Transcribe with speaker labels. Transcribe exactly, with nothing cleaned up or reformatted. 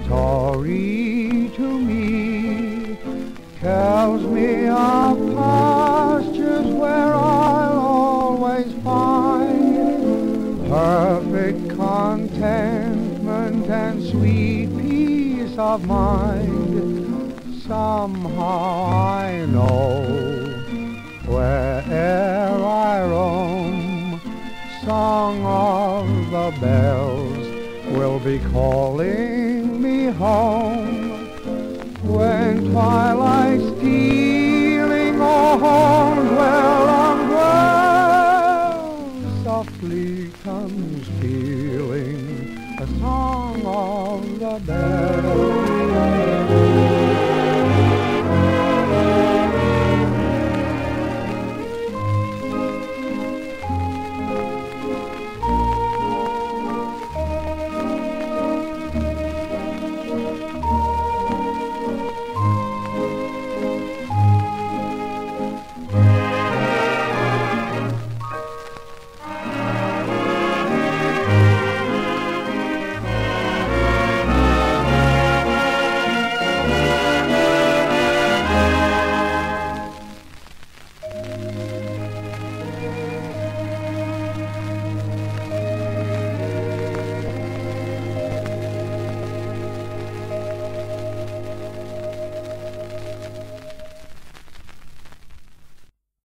Speaker 1: story to me tells me of pastures where I'll always find perfect contentment and sweet peace of mind. Somehow I know where'er I roam, song of the bells will be calling me home. When twilight stealing on well on well softly comes pealing the song of the bells.